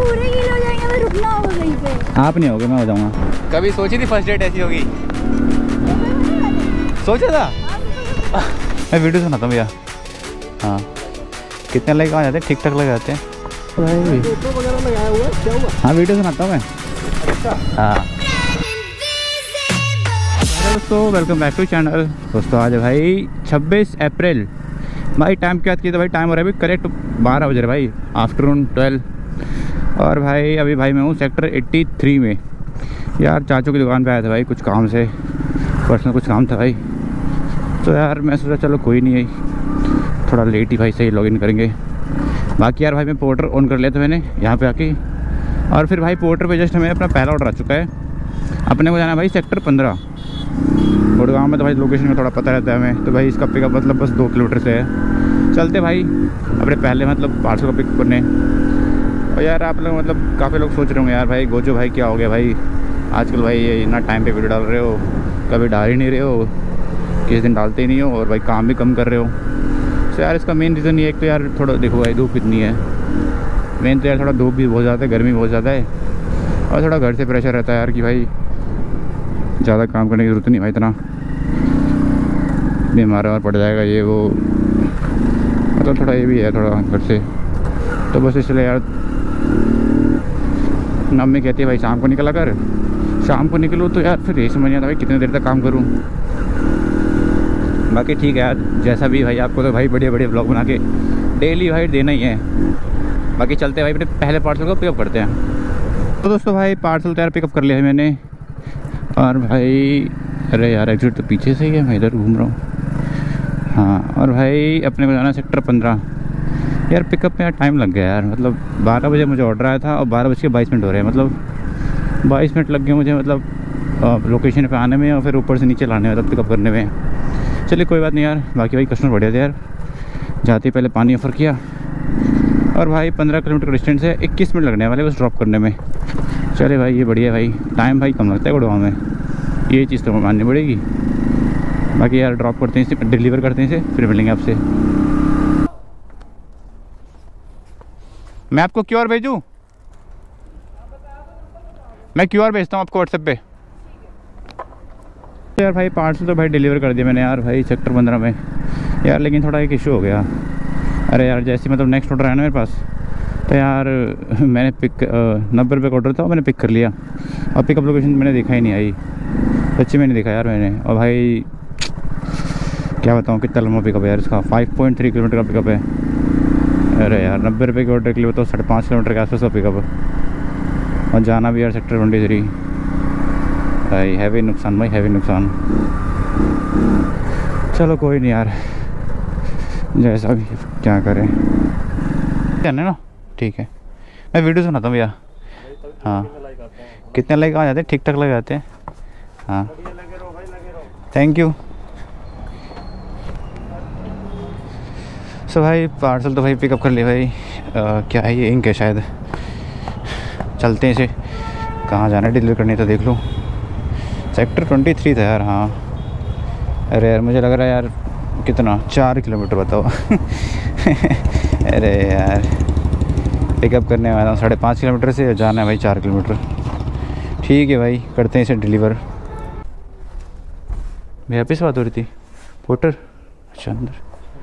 पूरे किलो हो जाएंगे, मैं रुकना होगा कहीं पे। आप नहीं होगे, मैं हो जाऊँगा। कभी सोची थी फर्स्ट डेट ऐसी होगी? सोचा था। मैं वीडियो सुनाता हूँ भैया। हाँ, कितने लाइक आ जाते हैं? ठीक ठाक लग जाते हैं। हाँ, वीडियो सुनाता हूँ मैं। हाँ दोस्तों, वेलकम बैक टू चैनल। दोस्तों आज है भाई 26 अप्रैल। भाई टाइम की बात की तो भाई टाइम हो रहा है अभी करेक्ट 12 बज रहे भाई, आफ्टरनून 12। और भाई अभी भाई मैं हूँ सेक्टर 83 में। यार चाचू की दुकान पे आया था भाई, कुछ काम से, पर्सनल कुछ काम था भाई। तो यार मैं सोचा चलो कोई नहीं है, थोड़ा लेट ही भाई सही लॉगिन करेंगे। बाकी यार भाई मैं पोर्टर ऑन कर लिया था मैंने यहाँ पे आके। और फिर भाई पोर्टर पे जस्ट हमें अपना पहला ऑर्डर आ चुका है। अपने को जाना है भाई सेक्टर 15। गुड़गांव में तो भाई लोकेशन में थोड़ा पता रहता है हमें, तो भाई इसका पिकअप मतलब बस 2 किलोमीटर से है। चलते भाई अपने पहले मतलब पार्सल का पिकअप करने। और यार आप लोग मतलब काफ़ी लोग सोच रहे होंगे यार भाई गोजो भाई क्या हो गया भाई आजकल, भाई ये इतना टाइम पे वीडियो डाल रहे हो, कभी डाल ही नहीं रहे हो, किस दिन डालते ही नहीं हो, और भाई काम भी कम कर रहे हो। तो यार इसका मेन रीज़न ये एक तो यार थोड़ा देखो भाई धूप कितनी है। मेन तो यार थोड़ा धूप भी बहुत ज़्यादा है, गर्मी बहुत ज़्यादा है, और थोड़ा घर से प्रेशर रहता है यार कि भाई ज़्यादा काम करने की ज़रूरत नहीं भाई, इतना बीमार और पड़ जाएगा ये वो, मतलब थोड़ा ये भी है थोड़ा घर से। तो बस इसलिए यार मम्मी कहती है भाई शाम को निकला कर, शाम को निकलूँ तो यार फिर यही समझ नहीं आता भाई कितनी देर तक काम करूँ। बाकी ठीक है यार, जैसा भी भाई आपको तो भाई बड़े बड़े ब्लॉग बना के डेली भाई देना ही है। बाकी चलते हैं भाई अपने पहले पार्सल को पिकअप करते हैं। तो दोस्तों भाई पार्सल तो यार पिकअप कर लिया है मैंने। और भाई अरे यार एग्जिट तो पीछे से ही है, मैं इधर घूम रहा हूँ। हाँ, और भाई अपने को जाना सेक्टर 15। यार पिकअप में यार टाइम लग गया यार, मतलब 12 बजे मुझे ऑर्डर आया था और 12:22 हो रहे हैं, मतलब 22 मिनट लग गए मुझे, मतलब लोकेशन पे आने में और फिर ऊपर से नीचे लाने में, मतलब पिकअप करने में। चलिए कोई बात नहीं यार, बाकी भाई कस्टमर बढ़िया थे यार। जाते पहले पानी ऑफ़र किया, और भाई 15 किलोमीटर डिस्टेंस है, 21 मिनट लगने वाले बस ड्रॉप करने में। चले भाई ये बढ़िया भाई, टाइम भाई कम लगता है गुड़गांव में, ये चीज़ तो माननी पड़ेगी। बाकी यार ड्रॉप करते हैं इसे, डिलीवर करते हैं इसे, फिर मिलेंगे आपसे। मैं आपको QR भेजूँ? मैं QR भेजता हूँ आपको व्हाट्सएप पे। यार भाई पार्सल तो भाई डिलीवर कर दिया मैंने यार भाई सेक्टर 15 में यार, लेकिन थोड़ा एक इशू हो गया। अरे यार जैसे मतलब नेक्स्ट ऑर्डर आया ना मेरे पास, तो यार मैंने 90 रुपये का ऑर्डर था, मैंने पिक कर लिया, और पिकअप लोकेशन मैंने देखा ही नहीं आई, सच्ची में नहीं देखा यार मैंने। और भाई क्या बताऊँ कितना लंबा पिकअप है यार इसका, 5.3 किलोमीटर का पिकअप है। अरे यार 90 रुपये के ऑर्डर के लिए तो 5.5 किलोमीटर के आसपास का पिकअप है, और जाना भी यार सेक्टर 23। भाई हैवी नुकसान, भाई हैवी नुकसान। चलो कोई नहीं यार, जैसा भी क्या करें, कहने ना ठीक है। मैं वीडियो सुनाता हूँ भैया। हाँ, कितने लाइक आ जाते हैं? ठीक ठाक लग जाते हैं। हाँ थैंक यू। सो भाई पार्सल तो भाई पिकअप कर लिया भाई। क्या है ये, इंक है शायद। चलते हैं इसे, कहाँ जाना है डिलीवर करने तो देख लो। सेक्टर 23 था यार। हाँ अरे यार मुझे लग रहा है यार कितना 4 किलोमीटर बताओ। अरे यार पिकअप करने वाला हूँ 5.5 किलोमीटर से, जाना है भाई 4 किलोमीटर। ठीक है भाई करते हैं इसे डिलीवर। भैया पे से बात हो रही थी, पोर्टर अच्छा अंदर।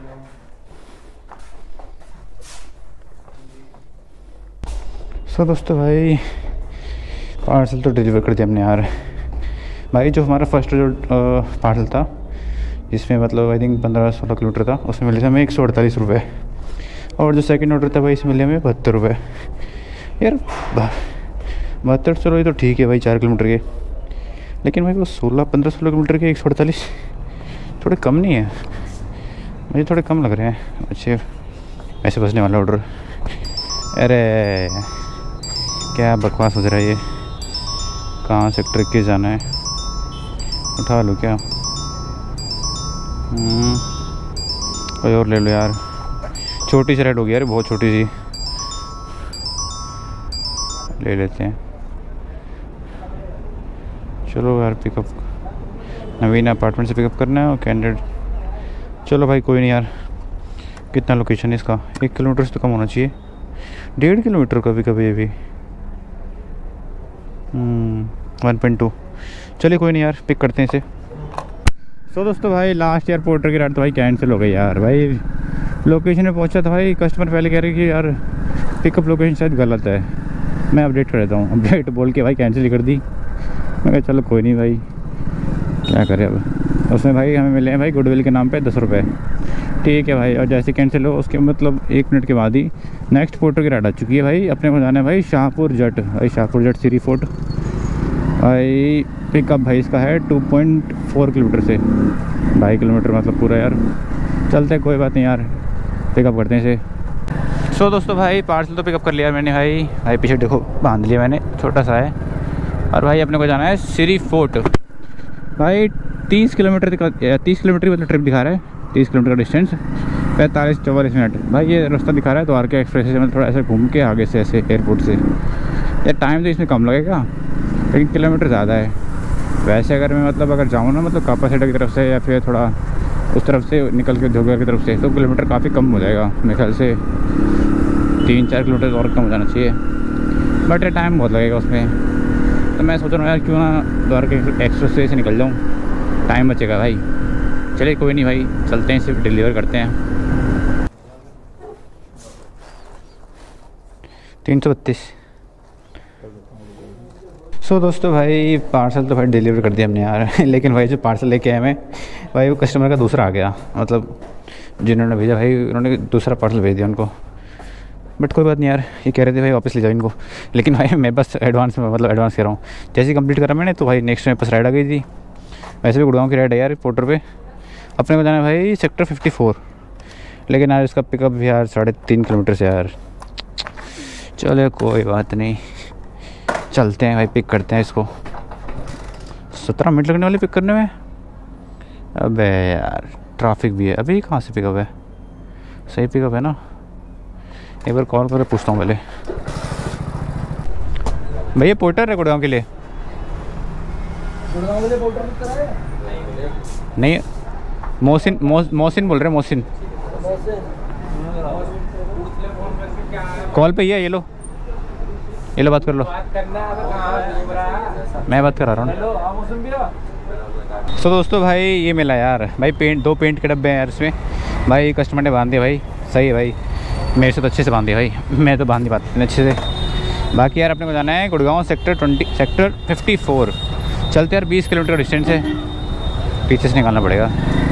सो दोस्तों भाई पार्सल तो डिलीवर कर दिया हमने यार। भाई जो हमारा फर्स्ट जो पार्सल था, जिसमें मतलब आई थिंक 15-16 किलोमीटर था, उसमें मिले थे हमें 148 रुपये। और जो सेकंड ऑर्डर था भाई इसमें मिले हमें 72 रुपये। यार 72 चलो ये तो ठीक है भाई 4 किलोमीटर के, लेकिन भाई वो 15-16 किलोमीटर के 148 थोड़े कम नहीं है? मुझे थोड़े कम लग रहे हैं। अच्छे ऐसे बचने वाला ऑर्डर। अरे क्या बकवास हो रहा है ये, कहाँ सेक्टर 21 जाना है? उठा लो क्या? कोई और ले लो यार, छोटी सी राइड होगी यार, बहुत छोटी सी ले लेते हैं। चलो यार पिकअप नवीन अपार्टमेंट से पिकअप करना है, और कैंडिडेट। चलो भाई कोई नहीं यार, कितना लोकेशन है इसका? 1 किलोमीटर से तो कम होना चाहिए। 1.5 किलोमीटर कभी कभी ये भी 1.2। चलिए कोई नहीं यार, पिक करते हैं इसे। सो दोस्तों भाई लास्ट यार पोर्टर की राइड तो भाई कैंसिल हो गई यार। भाई लोकेशन में पहुंचा था भाई, कस्टमर पहले कह रहे कि यार पिकअप लोकेशन शायद गलत है। मैं अपडेट कर देता हूँ, अपडेट बोल के भाई कैंसिल कर दी। मैं कहा चलो कोई नहीं भाई, क्या करें अब। उसमें भाई हमें मिले हैं भाई गुडविल के नाम पे 10 रुपये। ठीक है भाई, और जैसे कैंसिल हो उसके मतलब 1 मिनट के बाद ही नेक्स्ट पोर्टर की राइड आ चुकी है भाई। अपने को जाना है भाई शाहपुर जट। भाई शाहपुर जट सीरी फोर्ट भाई। पिकअप भाई इसका है 2.4 किलोमीटर से 2.5 किलोमीटर मतलब पूरा यार। चलते कोई बात नहीं यार, पिकअप करते हैं इसे। सो दोस्तों भाई पार्सल तो पिकअप कर लिया मैंने भाई। भाई पीछे देखो बांध लिया मैंने, छोटा सा है। और भाई अपने को जाना है सीरी फोर्ट भाई। 30 किलोमीटर मतलब ट्रिप दिखा रहा है, 30 किलोमीटर का डिस्टेंस, 45-44 मिनट भाई ये रास्ता दिखा रहा है। द्वारका एक्सप्रेस से मतलब थोड़ा ऐसे घूम के आगे से ऐसे एयरपोर्ट से। यार टाइम तो इसमें कम लगेगा लेकिन किलोमीटर ज़्यादा है। वैसे अगर मैं मतलब अगर जाऊँ ना मतलब कापासेटा की तरफ से या फिर थोड़ा उस तरफ से निकल के धोगर की तरफ से, तो किलोमीटर काफ़ी कम हो जाएगा मेरे ख्याल से। 3-4 किलोमीटर और कम हो जाना चाहिए, बट टाइम बहुत लगेगा उसमें। तो मैं सोच रहा हूँ यार क्यों ना द्वारका एक्सप्रेस से निकल जाऊँ, टाइम बचेगा भाई। चलिए कोई नहीं भाई, चलते हैं सिर्फ डिलीवर करते हैं। 332। सो दोस्तों भाई पार्सल तो भाई डिलीवर कर दिया हमने यार लेकिन भाई जो पार्सल लेके आए मैं भाई वो कस्टमर का दूसरा आ गया। मतलब जिन्होंने भेजा भाई उन्होंने दूसरा पार्सल भेज दिया उनको। बट कोई बात नहीं यार, ये कह रहे थे भाई वापस ले जाओ इनको। लेकिन भाई मैं बस एडवांस में मतलब एडवांस कह रहा हूँ। जैसे ही कंप्लीट करा मैंने तो भाई नेक्स्ट में बस राइड आ गई थी। वैसे भी गुड़गांव की राइड है यार पोर्टर पे। अपने को जाना है भाई सेक्टर 54। लेकिन यार इसका पिकअप भी यार 3.5 किलोमीटर से यार। चलो कोई बात नहीं, चलते हैं भाई, पिक करते हैं इसको। 17 मिनट लगने वाले पिक करने में। अबे यार ट्रैफिक भी है। अभी कहाँ से पिकअप है? सही पिकअप है ना? एक बार कॉल करके पूछता हूँ पहले। भैया पोर्टर है गुड़गांव के लिए? गुड़गांव के लिए पोर्टर बुक करा है? नहीं, मोहसिन बोल रहे हैं। मोहसिन कॉल पे ही है। ये लो बात कर लो। मैं बात करा रहा हूँ। तो दोस्तों भाई ये मिला यार भाई, 2 पेंट के डब्बे हैं यार इसमें। भाई कस्टमर ने बांध दिया भाई, सही है भाई। मेरे से तो अच्छे से बांध दिया भाई, मैं तो बांध नहीं पाता इतने अच्छे से। बाकी यार अपने को जाना है गुड़गांव सेक्टर 54। चलते यार 20 किलोमीटर डिस्टेंस है, पीछे से निकालना पड़ेगा।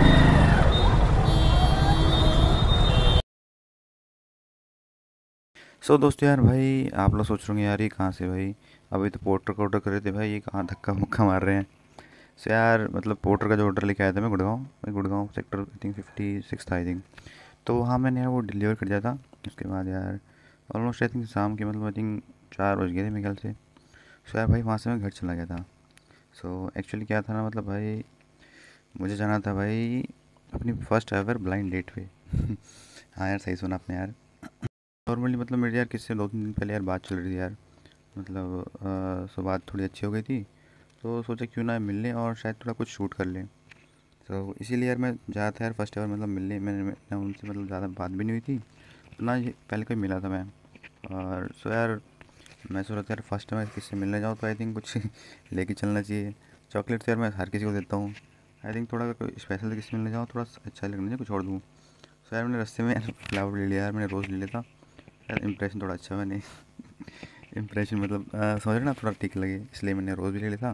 सो दोस्तों यार भाई आप लोग सोच रहे होंगे यार ये कहाँ से भाई, अभी तो पोर्टर का ऑर्डर कर रहे थे भाई, ये कहाँ धक्का मुक्का मार रहे हैं। सो यार मतलब पोर्टर का जो ऑर्डर लेके आया था मैं गुड़गांव सेक्टर आई थिंक 56 था आई थिंक। तो वहाँ मैंने यार वो डिलीवर कर दिया था। उसके बाद यार ऑलमोस्ट आई थिंक शाम के मतलब आई थिंक 4 बज गए थे मेरे ख्याल से। सो यार भाई वहाँ से मैं घर चला गया था। सो एक्चुअली क्या था ना, मतलब भाई मुझे जाना था भाई अपनी फर्स्ट एवर ब्लाइंड डेट पे हाँ यार सही सुना आपने यार। नॉर्मली मतलब मेरे यार किससे 2-3 दिन पहले यार बात चल रही थी यार, मतलब सो बात थोड़ी अच्छी हो गई थी। तो सोचा क्यों ना मिल लें और शायद थोड़ा कुछ शूट कर लें। तो इसीलिए यार मैं जा था यार फर्स्ट एवर मतलब मिलने। मैंने उनसे मतलब ज़्यादा बात भी नहीं हुई थी ना, ये पहले कोई मिला था मैं। और सो यार मैं सोच रहा था यार फर्स्ट टाइम किससे मिलने जाऊँ तो आई थिंक कुछ लेके चलना चाहिए। चॉकलेट तो यार मैं हर किसी को देता हूँ, आई थिंक थोड़ा कोई स्पेशल किसी मिलने जाऊँ थोड़ा अच्छा लगना चाहिए, कुछ और दूँ। सो यार मैंने रास्ते में फ्लावर ले लिया यार, मैंने रोज़ ले लिया था यार। इंप्रेशन थोड़ा अच्छा मैंने इंप्रेशन मतलब समझ रहे ना, थोड़ा ठीक लगे इसलिए मैंने रोज़ भी ले लिया था।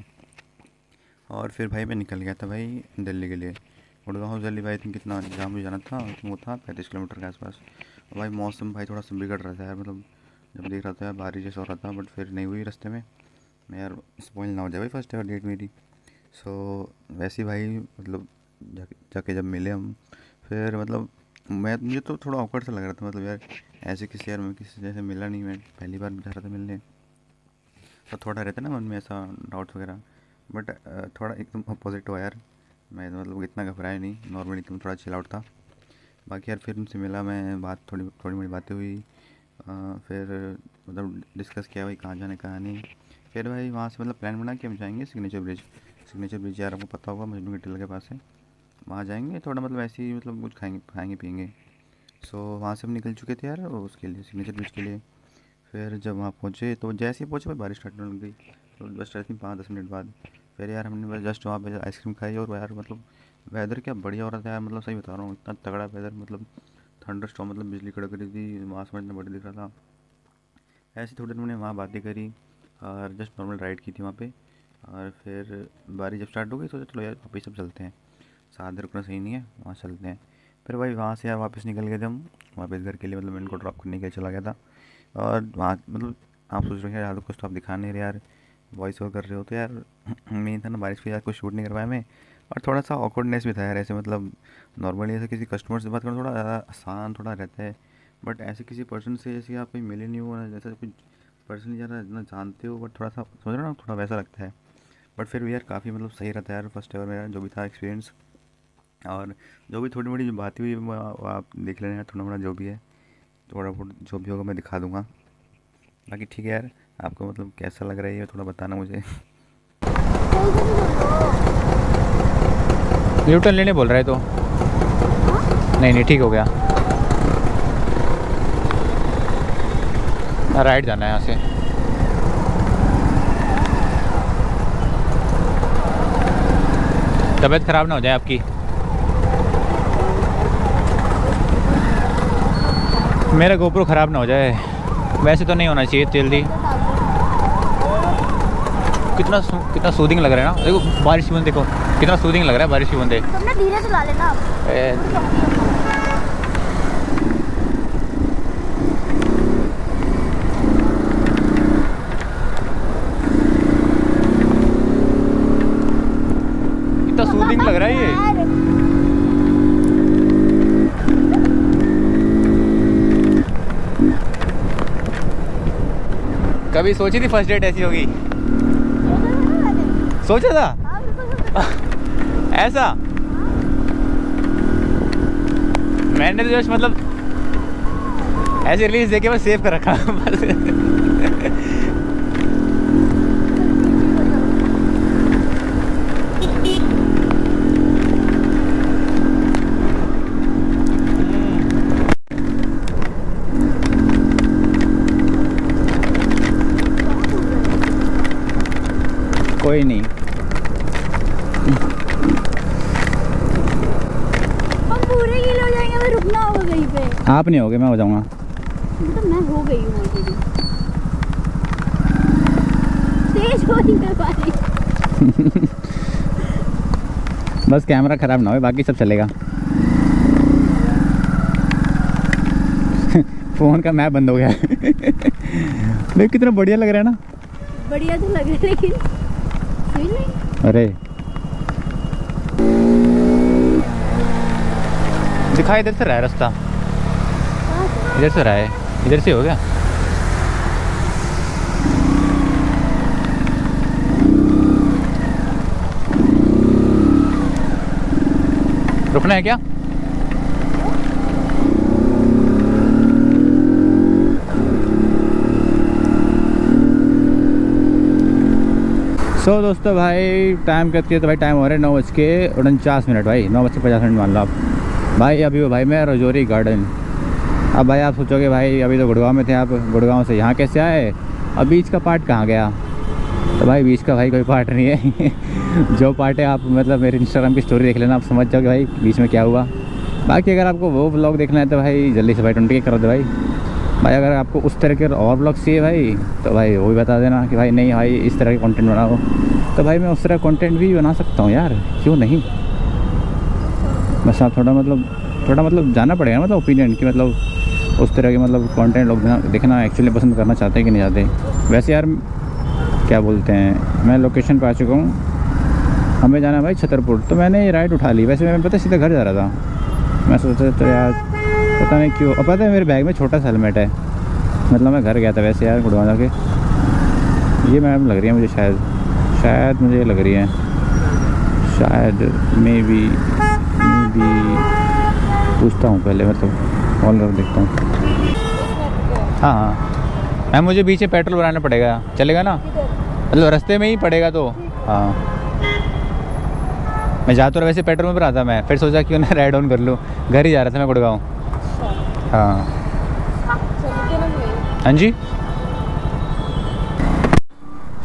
और फिर भाई मैं निकल गया था भाई दिल्ली के लिए। गुड़गांव दिल्ली भाई थिंक कितना जहाँ मुझे जाना था वो था 35 किलोमीटर के आसपास। और भाई मौसम भाई थोड़ा सा बिगड़ रहा था यार, मतलब जब देख रहा था यार बारिश जैसा हो रहा था, बट फिर नहीं हुई रास्ते में। मैं यार स्पॉइल ना हो जाए भाई फर्स्ट एवर डेट मेरी। सो वैसे ही भाई मतलब जाके जब मिले हम फिर मतलब मुझे तो थोड़ा awkward सा लग रहा था, मतलब यार ऐसे किसी यार मैं किसी जैसे मिला नहीं, मैं पहली बार जा रहा था मिलने। तो थोड़ा रहता है ना मन में ऐसा डाउट वगैरह, बट थोड़ा एकदम अपोजिट हुआ यार। मैं मतलब इतना घबराया नहीं, नॉर्मली एकदम थोड़ा चिल आउट था। बाकी यार फिर उनसे मिला मैं, बात थोड़ी मोड़ी बातें हुई। फिर मतलब डिस्कस किया भाई कहाँ जाने कहाँ नहीं। फिर भाई वहाँ से मतलब प्लान बना कि हम जाएंगे सिग्नेचर ब्रिज यार आपको पता होगा मजनू के टिला के पास है। वहाँ जाएंगे थोड़ा मतलब ऐसे ही मतलब कुछ खाएंगे पिएंगे। सो वहाँ से हम निकल चुके थे यार उसके लिए सिग्नेचर ब्रिज के लिए। फिर जब वहाँ पहुँचे तो जैसे ही पहुँचे बारिश स्टार्ट होने लग गई। तो बस स्टार्ट थी 5-10 मिनट बाद। फिर यार हमने बस जस्ट वहाँ पे आइसक्रीम खाई और यार मतलब वेदर क्या बढ़िया हो रहा था यार, मतलब सही बता रहा हूँ, इतना तगड़ा वेदर, मतलब थंडर स्टॉर्म, मतलब बिजली कड़क रही थी, आसमान इतना बड़ा दिख रहा था। ऐसे थोड़ी देर मैंने वहाँ बातें करी और जस्ट नॉर्मल राइड की थी वहाँ पे। और फिर बारिश जब स्टार्ट हो गई तो चलो यार वापस सब चलते हैं, साथ रुकना सही नहीं है, वहाँ चलते हैं। फिर भाई वहाँ से यार वापस निकल गए थे हम वापस घर के लिए, मतलब मैं इनको ड्रॉप करने के लिए चला गया था। और वहाँ मतलब आप सोच रहे हो यार कुछ तो आप दिखा नहीं रहे यार, वॉइस ओवर कर रहे हो तो यार मेन था ना बारिश की, यार कुछ शूट नहीं करवाया मैं। और थोड़ा सा ऑकवर्डनेस भी था यार, ऐसे मतलब नॉर्मली ऐसे किसी कस्टमर से बात करना थोड़ा ज़्यादा आसान थोड़ा रहता है, बट ऐसे किसी पर्सन से जैसे आप कोई मिले नहीं हो, जैसे कुछ पर्सनली ज़्यादा ना जानते हो, बट थोड़ा सा समझ रहे हो ना, थोड़ा वैसा लगता है। बट फिर भी यार काफ़ी मतलब सही रहता है यार, फर्स्ट एवर मेरा जो भी था एक्सपीरियंस। और जो भी थोड़ी मोड़ी जो बातें हुई वो आप देख लेना यार, थोड़ा मोड़ा जो भी है, थोड़ा बहुत जो भी होगा मैं दिखा दूँगा। बाकी ठीक है यार, आपको मतलब कैसा लग रहा है ये थोड़ा बताना मुझे। न्यूटन लेने बोल रहा है तो नहीं नहीं ठीक हो गया, राइट जाना है यहाँ से। तबीयत ख़राब ना हो जाए आपकी। मेरा गोप्रो ख़राब ना हो जाए, वैसे तो नहीं होना चाहिए जल्दी। कितना सूदिंग लग रहा है ना, देखो बारिश की बूंद, देखो कितना सूदिंग लग रहा है बारिश की बूंदे। तुमने धीरे चला लेना आप। कितना सूदिंग लग रहा है ये। कभी सोची थी फर्स्ट डेट ऐसी होगी? सोचा था ऐसा? मैंने तो जस्ट मतलब ऐसे रील्स देखे बस सेव कर रखा बस। कोई नहीं, हम पूरे किलो हो जाएंगे, मैं रुकना होगा कहीं पे। आप नहीं होगे, मैं हो जाऊंगा। तो मैं हो गई हूँ ऑलरेडी, तेज हो रही है बारिश। बस कैमरा ख़राब ना हो, बाकी सब चलेगा। फ़ोन का मैप बंद हो गया। देख कितना बढ़िया लग रहा है ना। बढ़िया तो लग रहा है लेकिन सही नहीं। अरे दिखा, इधर से रहा है रास्ता, इधर से रहा है, इधर से हो गया। रुकना है क्या? सो दोस्तों भाई टाइम कहती है तो भाई टाइम हो रहा है 9:49 भाई, 9:50 मान लो आप भाई। अभी वो भाई मैं रजौरी गार्डन। अब भाई आप सोचोगे भाई अभी तो गुड़गांव में थे आप, गुड़गांव से यहाँ कैसे आए, अब बीच का पार्ट कहाँ गया? तो भाई बीच का भाई कोई पार्ट नहीं है। जो पार्ट है आप मतलब मेरे इंस्टाग्राम की स्टोरी देख लेना, आप समझ जाओगे भाई बीच में क्या हुआ। बाकी अगर आपको वो व्लॉग देखना है तो भाई जल्दी से भाई 20 कर दो भाई। अगर आपको उस तरह के और व्लॉग चाहिए भाई तो भाई वो भी बता देना कि भाई नहीं भाई इस तरह के कंटेंट बनाओ, तो भाई मैं उस तरह कंटेंट भी बना सकता हूँ यार, क्यों नहीं। बस आप थोड़ा मतलब जानना पड़ेगा, मतलब ओपिनियन की, मतलब उस तरह के मतलब कंटेंट लोग देखना एक्चुअली पसंद करना चाहते हैं कि नहीं चाहते। वैसे यार क्या बोलते हैं, मैं लोकेशन पर आ चुका हूँ, हमें जाना है भाई छतरपुर। तो मैंने ये राइड उठा ली, वैसे मैं पता सीधा घर जा रहा था। मैं सोचा तो यार पता नहीं क्यों, और पता है मेरे बैग में छोटा सा हेलमेट है, मतलब मैं घर गया था वैसे यार गुड़गांव जाके। ये मैम लग रही है मुझे, शायद मुझे लग रही है, शायद मे बी पूछता हूँ पहले, मतलब कॉल कर देखता हूँ। हाँ हाँ मैम मुझे बीच में पेट्रोल भराना पड़ेगा, चलेगा ना? मतलब रास्ते में ही पड़ेगा तो हाँ। मैं जा तो वैसे पेट्रोल में भरा था मैं, फिर सोचा क्यों ना राइड ऑन कर लूँ, घर ही जा रहा था मैं गुड़गांव। हाँ हाँ जी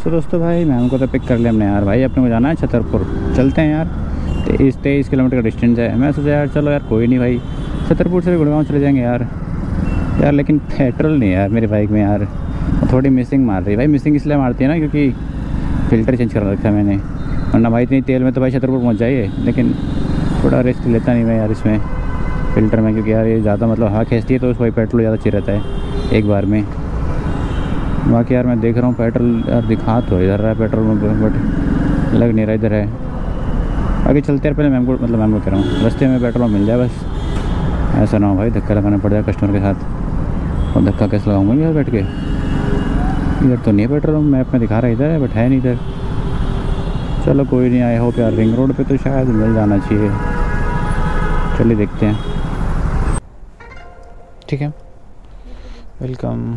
सो दोस्तों भाई मैम को तो पिक कर लिया हमने यार। भाई अपने को जाना है छतरपुर, चलते हैं यार। 23 किलोमीटर का डिस्टेंस है। मैं सोचा यार चलो यार कोई नहीं भाई, छतरपुर से भी गुड़गांव चले जाएंगे यार। लेकिन पेट्रोल नहीं है यार मेरी बाइक में यार, थोड़ी मिसिंग मार रही है भाई। मिसिंग इसलिए मारती है ना क्योंकि फ़िल्टर चेंज कर रखा है मैंने, वरना भाई इतनी तेल में तो भाई छतरपुर पहुँच जाइए। लेकिन थोड़ा रिस्क लेता नहीं मैं यार इसमें फ़िल्टर में, क्योंकि यार ये ज़्यादा मतलब हवा खींचती है तो उसको पेट्रोल ज़्यादा चाहिए रहता है एक बार में। बाकी यार मैं देख रहा हूँ पेट्रोल यार दिखा तो इधर रहा है पेट्रोल में, बट लग नहीं रहा इधर है। बाकी चलते हैं पहले मैम को कह रहा हूँ रास्ते में पेट्रोल मिल जाए बस, ऐसा ना हो भाई धक्का लगाना पड़ जाए कस्टमर के साथ। और धक्का कैसे लगाऊंगा यार बैठ के, इधर तो नहीं है पेट्रोल, मैप में दिखा रहा है इधर है बट है नहीं इधर। चलो कोई नहीं, आए हो यार रिंग रोड पे तो शायद मिल जाना चाहिए। चलिए देखते हैं। ठीक है, वेलकम।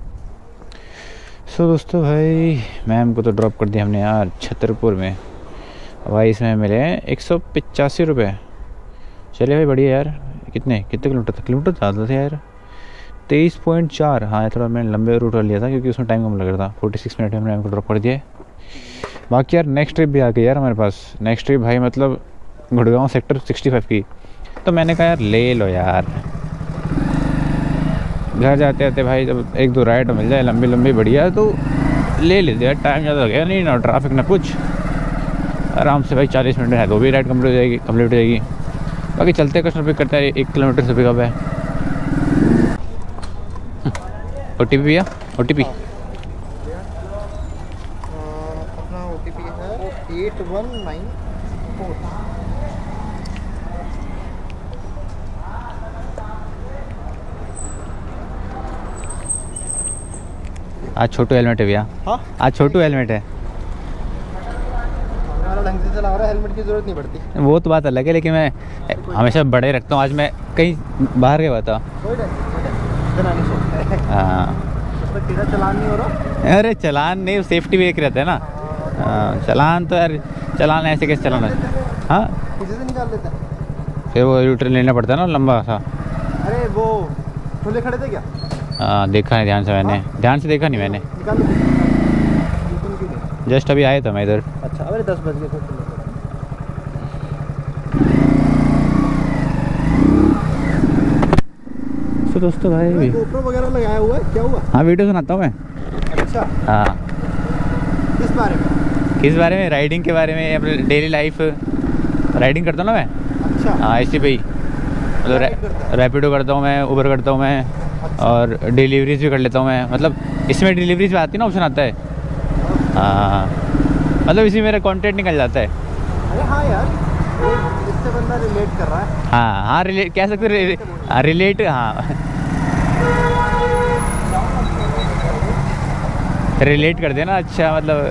सो दोस्तों भाई मैम को तो ड्रॉप कर दिया हमने यार छतरपुर में। भाई इसमें मिले 185 रुपये। चलिए भाई बढ़िया यार। कितने किलोमीटर था? किलोमीटर ज़्यादा थे यार, 23.4। हाँ थोड़ा मैंने लंबे रूट लिया था क्योंकि उसमें टाइम कम लग रहा था। 46 मिनट में हमने हमको ड्रॉप कर दिया। बाकी यार नेक्स्ट ट्रिप भी आ गई यार हमारे पास। नेक्स्ट ट्रिप भाई मतलब गुड़गांव सेक्टर 65 की। तो मैंने कहा यार ले लो यार, घर जाते आते भाई जब 1-2 राइड मिल जाए लंबी लंबी बढ़िया तो ले लेते यार। टाइम ज़्यादा लगेगा नहीं, ना ट्रैफिक ना कुछ, आराम से भाई 40 मिनट में है तो भी राइड कंप्लीट हो जाएगी। बाकी चलते कस्टमर पिक करते हैं, 1 किलोमीटर से पिकअप है। OTP भैया, OTP अपना OTP है 8194। आज छोटू हेलमेट है भैया। हाँ आज छोटू हेलमेट है। हमारा ढंग से चला रहा है, हेलमेट की ज़रूरत नहीं पड़ती। वो तो बात अलग है, लेकिन मैं हमेशा बड़े रखता हूँ। आज मैं कहीं बाहर गया था। हाँ तेरा चलान नहीं हो रहा? अरे चलान नहीं, सेफ्टी भी एक रहता है ना। चलान तो यार चलान ऐसे कैसे चलाना है। हाँ किसी से निकाल लेता है, फिर वो यूटर्न लेना पड़ता है ना लंबा सा। अरे वो खुले खड़े थे क्या? देखा नहीं ध्यान से मैंने, ध्यान से देखा नहीं मैंने, निकाल लो। जस्ट अभी आए थे मैं इधर। अच्छा अरे 10 बज गए थे। तो दोस्तों भाई GoPro वगैरह लगाया हुआ है, क्या हुआ? हाँ वीडियो सुनाता हूँ मैं। अच्छा हाँ किस बारे में? किस बारे में? राइडिंग के बारे में, अपने डेली लाइफ राइडिंग करता हूँ ना मैं। अच्छा हाँ ऐसे भाई मतलब रैपिडो करता हूँ मैं, उबर करता हूँ मैं। अच्छा। और डिलीवरीज भी कर लेता हूँ मैं। मतलब इसमें डिलीवरीज भी आती है ना, ऑप्शन आता है। हाँ मतलब इसी मेरा कंटेंट निकल जाता है। अरे हाँ यार, इससे बंदा रिलेट कर रहा है। हाँ हाँ रिलेट कह सकते रिलेट। हाँ रिलेट कर देना। अच्छा मतलब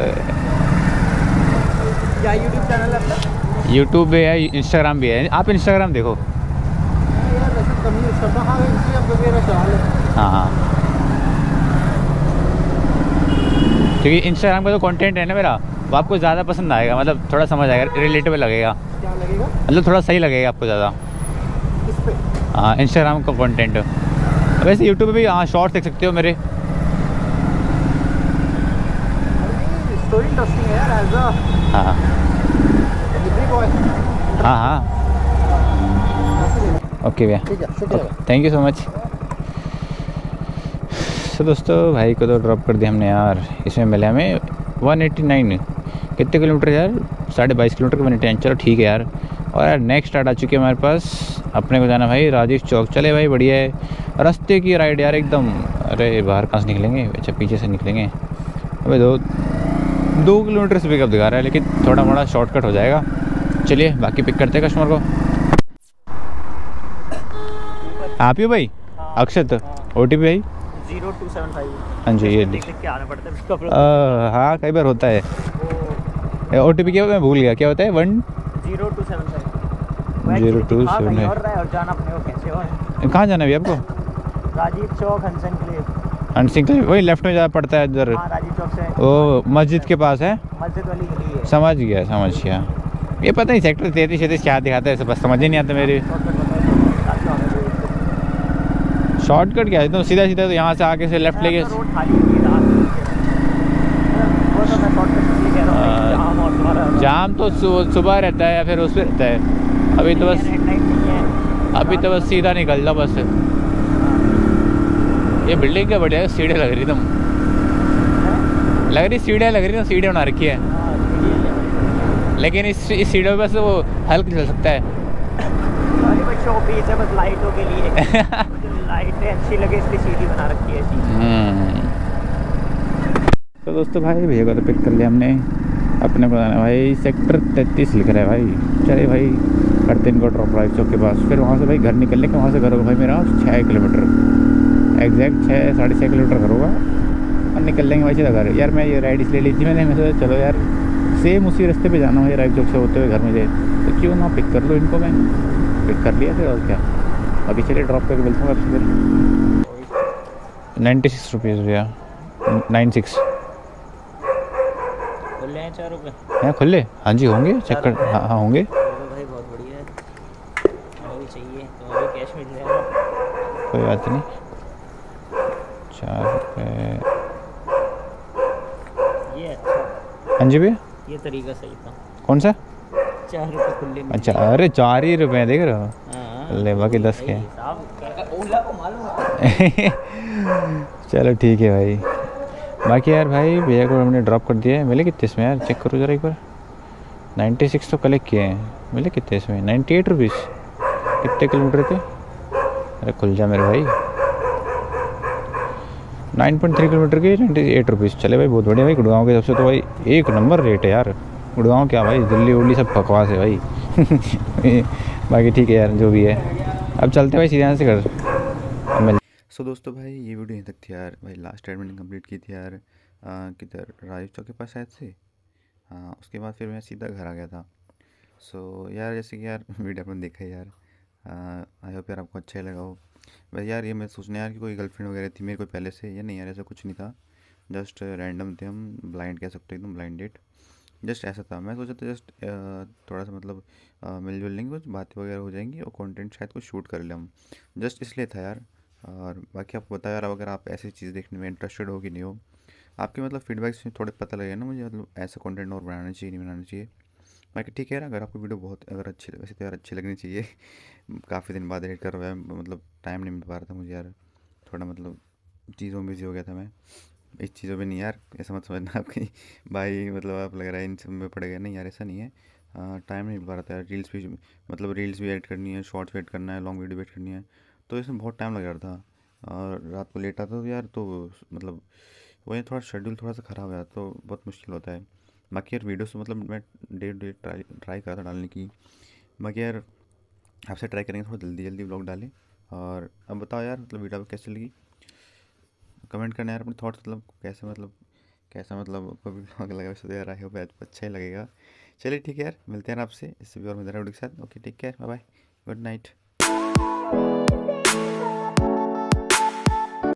क्या यूट्यूब चैनल है अपना? यूट्यूब भी है, इंस्टाग्राम भी है। आप इंस्टाग्राम देखो। यार वैसे कम यूज़ करता हूँ। हाँ इंस्टाग्राम वगैरह चला लेता। हाँ हाँ क्योंकि इंस्टाग्राम का जो कंटेंट है ना मेरा, वो आपको ज़्यादा पसंद आएगा। मतलब थोड़ा समझ आएगा, रिलेटेबल लगेगा, क्या लगेगा? मतलब थोड़ा सही लगेगा आपको ज़्यादा। किस पे? हाँ इंस्टाग्राम का कंटेंट। वैसे यूट्यूब पे भी हाँ शॉर्ट देख सकते हो मेरे। स्टोरी इंटरेस्टिंग है यार एज अ हाँ डिलीवरी बॉय। हाँ हाँ ओके भैया, ठीक है शुक्रिया। Thank you so much. तो दोस्तों भाई को तो ड्रॉप कर दिया हमने यार। इसमें मिला हमें 189। कितने किलोमीटर यार? 22.5 किलोमीटर का 189। चलो ठीक है यार। और यार नेक्स्ट स्टार्ट आ चुकी है हमारे पास। अपने को जाना भाई राजीव चौक। चले भाई बढ़िया है, रास्ते की राइड यार एकदम। अरे बाहर कहाँ से निकलेंगे? अच्छा पीछे से निकलेंगे। अबे 2 किलोमीटर से पिकअप दिखा रहा है, लेकिन थोड़ा मोड़ा शॉर्टकट हो जाएगा। चलिए बाकी पिक करते हैं कस्टमर को। आप ही हो भाई? अक्षत OTP भाई 0275। हाँ जी ये लिख के आना पड़ता है उसको। हाँ कई बार होता है। OTP क्या होता है? मैं भूल गया, क्या होता है? 0275 0275। और जाना अपने को कैसे हो? कहाँ जाना है अभी आपको? राजीव चौक हंसन क्लिफ। हंसिंग क्लिफ वही लेफ्ट में जा पड़ता है इधर। हाँ राजीव चौक से वो मस्जिद के पास है। मस्जिद वाली गली है। समझ गया। ये पता नहीं सेक्टर 33 क्या दिखाता है, बस समझ ही नहीं आता मेरे। शॉर्टकट क्या है? तो सीधा तो यहाँ से आगे से लेफ्ट लेके। रोड खाली है, ऑन तो सुबह रहता है या फिर उस पर रहता है। अभी तो बस सीधा निकल जाओ बस। ये बिल्डिंग क्या बढ़िया है, सीढ़ियाँ लग रही तुम सीढ़ियाँ बना रखी है। लेकिन इस सीढ़ियों पे बस वो हल्का चल सकता है। अरे बस शोपीस है, बस लाइटों के लिए। लाइटें अच्छी लगे इसलिए सीढ़ी बना रखी है ऐसी। तो दोस्तों भाई भैया को तो पिक कर लिया हमने। अपने को जाना भाई सेक्टर 33 लिख रहा है भाई। चले भाई करते इनको ड्रॉप राइट चौक के पास। फिर वहाँ से भाई घर निकलने के, वहाँ से घर होगा भाई मेरा 6 किलोमीटर एग्जैक्ट 6-6.5 किलोमीटर घर होगा। और निकल लेंगे भाई सीधा घर। यार मैं ये राइड इसलिए ली थी मैंने, मैं सोचा चलो यार सेम उसी रास्ते पे जाना है राइट चौक से होते हुए घर में जाए, तो क्यों ना पिक कर लो इनको। मैं पिक कर लिया फिर और क्या। अभी चलिए ड्रॉप करके मिलता हूँ आपसे फिर। 96 रुपीज़ भैया, 96 खुले हैं 4 रुपये? हैं खुले? हाँ जी होंगे, चेक कर। हाँ हाँ होंगे भाई, बहुत बढ़िया है। हमें भी चाहिए तो अभी कैश मिल जाएगा। कोई बात नहीं। 4 रुपये ये अच्छा। हाँ जी भैया ये तरीका सही था। कौन सा? 4 रुपये खुले मिल अच्छा अरे 4 ही रुपये देख रहे हो? हाँ, ले बाकी 10 के। ओला को मालूम है। चलो ठीक है भाई। बाकी यार भाई भैया को हमने ड्रॉप कर दिया है। मिले कितने इसमें यार, चेक करो ज़रा एक बार। 96 तो कलेक्ट किए हैं, मिले कितने इसमें? 98 रुपीज़। कितने किलोमीटर थे? अरे खुल जा मेरे भाई। 9.3 किलोमीटर के 98 रुपीज़। चले भाई बहुत बढ़िया भाई। गुड़गांव के सबसे तो भाई एक नंबर रेट है यार। गुड़गांव क्या भाई, दिल्ली उल्ली सब बकवास है भाई। बाकी ठीक है यार जो भी है। अब चलते भाई सीधे यहाँ से घर। सो दोस्तों भाई ये वीडियो यहीं तक थी यार। भाई लास्ट राइड मैंने कंप्लीट की थी यार किधर राजीव चौक के पास शायद से। हाँ उसके बाद फिर मैं सीधा घर आ गया था। सो यार जैसे कि यार वीडियो आपने देखा है यार। आई होप यार आपको अच्छा ही लगा हो। वैसे यार ये मैं सोचने यार कि कोई गर्लफ्रेंड वगैरह थी मेरे कोई पहले से, या नहीं यार ऐसा कुछ नहीं था। जस्ट रैंडम थे हम, ब्लाइंड कह सकते हो, एकदम ब्लाइंड डेट। जस्ट ऐसा था। मैं सोचा था जस्ट थोड़ा सा मतलब मिलजुल लेंगे, कुछ बातें वगैरह हो जाएंगी और कंटेंट शायद कुछ शूट कर ले हम। जस्ट इसलिए था यार। और बाकी आपको बताया यार, अगर आप ऐसी चीज़ देखने में इंटरेस्टेड हो कि नहीं हो, आपके मतलब फीडबैक से थोड़े पता लगे ना मुझे, मतलब ऐसा कंटेंट और बनाना चाहिए नहीं बनाना चाहिए। बाकी ठीक है यार, अगर आपको वीडियो बहुत अगर अच्छी, वैसे तो यार अच्छी लगनी चाहिए। काफ़ी दिन बाद एडिट कर रहा है, मतलब टाइम नहीं मिल पा रहा था मुझे यार। थोड़ा मतलब चीज़ों में बिजी हो गया था मैं। इस चीज़ों में नहीं यार, ऐसा मत समझना आपकी भाई मतलब आप लग रहा है इन सब में पड़ गया। नहीं यार ऐसा नहीं है। टाइम नहीं मिल पा रहा था यार। रील्स भी मतलब रील्स भी एडिट करनी है, शॉर्ट्स भी एडिट करना है, लॉन्ग वीडियो भी एडिट करनी है, तो इसमें बहुत टाइम लग रहा था। और रात को लेट आता तो यार, तो मतलब वही थोड़ा शेड्यूल थोड़ा सा ख़राब है तो बहुत मुश्किल होता है। बाकी यार वीडियोस तो मतलब मैं डे ट्राई करा था डालने की। बाकी यार आपसे ट्राई करेंगे थोड़ा जल्दी जल्दी व्लॉग डालें। और अब बताओ यार मतलब वीडियो आपको कैसी लगी, कमेंट करना यार अपने थॉट्स, मतलब कैसा मतलब आपको व्लॉग लगा। वैसे तो यार आई होप अच्छा ही लगेगा। चलिए ठीक है यार, मिलते हैं आपसे इससे भी और मज़ेदार वीडियो के साथ। Okay take care, bye bye, good night.